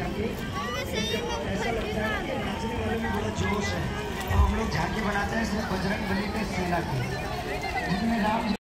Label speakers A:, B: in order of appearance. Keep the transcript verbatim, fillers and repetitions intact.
A: ऐसा लगता है कि नाचने वाले में बड़ा जोश है। तो हम लोग झांकी बनाते हैं सिर्फ बजरंग बली के सेना की, जिसमें राम